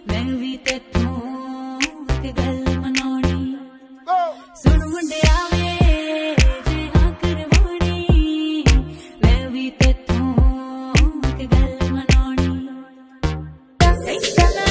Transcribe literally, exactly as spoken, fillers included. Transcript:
मैं भी तेथों एक गल मनानी सुन मुंडिया वे जे हाँ करवानी मैं भी तेथों एक गल मनानी